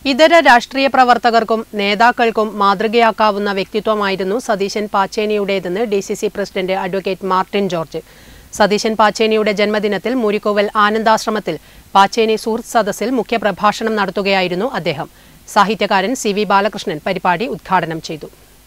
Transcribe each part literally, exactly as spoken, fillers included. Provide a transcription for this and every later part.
ഇതര രാഷ്ട്രീയ പ്രവർത്തകർക്കും നേതാക്കൾക്കും മാതൃകയാക്കാവുന്ന വ്യക്തിത്വമായിരുന്നു സതീശൻ പാച്ചേനിയുടേതെന്ന് D C C president advocate Martin George. Satheesan പാച്ചേനിയുടെ ജന്മദിനത്തിൽ മൂരിക്കോവൽ ആനന്ദാശ്രമത്തിൽ പാച്ചേനി സുഹൃത്ത് സദസ്സിൽ മുഖ്യപ്രഭാഷണം നടത്തുകയായിരുന്നു അദ്ദേഹം. സാഹിത്യകാരൻ സി വി ബാലകൃഷ്ണൻ പരിപാടി ഉദ്ഘാടനം ചെയ്തു.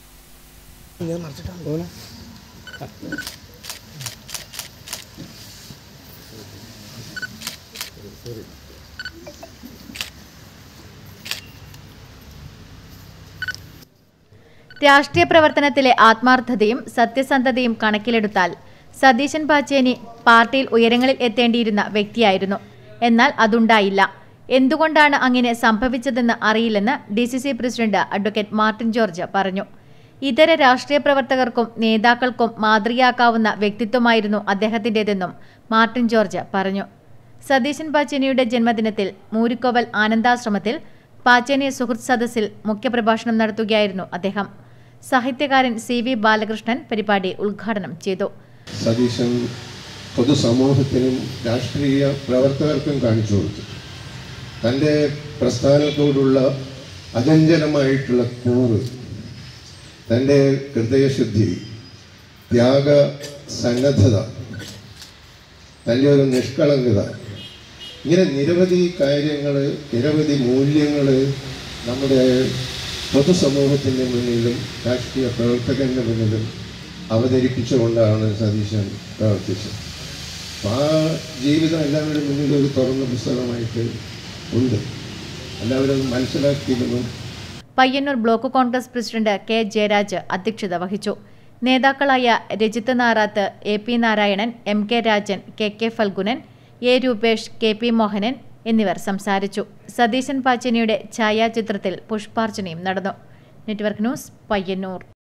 രാഷ്ട്രീയ പ്രവർത്തനത്തിലെ ആത്മാർത്ഥതയും സത്യസന്ധതയും കണക്കിലെടുത്താൽ സതീശൻ പാച്ചേനി പാർട്ടിയിൽ ഉയരങ്ങളിൽ എത്തേണ്ടിയിരുന്ന വ്യക്തിയായിരുന്നു. എന്നാൽ അതുണ്ടായില്ല. എന്തുകൊണ്ടാണ് അങ്ങനെ സംഭവിച്ചതെന്ന് അറിയില്ലെന്ന് D C C president advocate Martin George പറഞ്ഞു. ഇതര രാഷ്ട്രീയ പ്രവർത്തകർക്കും നേതാക്കൾക്കും മാതൃകയാക്കാവുന്ന വ്യക്തിത്വമായിരുന്നു അദ്ദേഹത്തിൻ്റെതെന്നും മാർട്ടിൻ ജോർജ് പറഞ്ഞു. സതീശൻ പാച്ചേനിയുടെ ജന്മദിനത്തിൽ മൂരിക്കോവൽ ആനന്ദാശ്രമത്തിൽ പാച്ചേനി സുഹൃത്ത് സദസ്സിൽ മുഖ്യപ്രഭാഷണം നടത്തുകയായിരുന്നു അദ്ദേഹം. സാഹിത്യകാരൻ സി വി ബാലകൃഷ്ണൻ പരിപാടി ഉദ്ഘാടനം ചെയ്തു. സതീശൻ പൊതുസമൂഹത്തിനും രാഷ്ട്രീയ പ്രവർത്തകർക്കും കാണിച്ചു കൊടുത്തു. തൻ്റെ പ്രസ്ഥാനത്തോടുള്ള അചഞ്ചലമായിട്ടുള്ള കൂറ്, തൻ്റെ ഹൃദയശുദ്ധി, ത്യാഗ സന്നദ്ധത, തൻ്റെ ഒരു നിഷ്കളങ്കത, ഇങ്ങനെ നിരവധി കാര്യങ്ങൾ, നിരവധി മൂല്യങ്ങൾ നമ്മുടെ പൊതുസമൂഹത്തിൻ്റെ മുന്നിലും രാഷ്ട്രീയ പ്രവർത്തകൻ്റെ മുന്നിലും അവതരിപ്പിച്ചുകൊണ്ടാണ് സതീശൻ പ്രവർത്തിച്ചത്. അപ്പം ആ ജീവിതം എല്ലാവരുടെ മുന്നിൽ ഒരു തുറന്ന പുസ്തകമായിട്ട് ഉണ്ട്. എല്ലാവരും മനസ്സിലാക്കിയിരുന്നു. Payyanur block Congress president K Jayaraj അധ്യക്ഷത വഹിച്ചു. നേതാക്കളായ Rajith Narath, A P Narayanan, M K Rajan, K K Phalgunan, A Rupesh, K P Mohanan എന്നിവർ സംസാരിച്ചു. സതീശൻ പാച്ചേനിയുടെ ഛായാചിത്രത്തിൽ പുഷ്പാർച്ചനയും നടന്നു. Network news, Payyanur.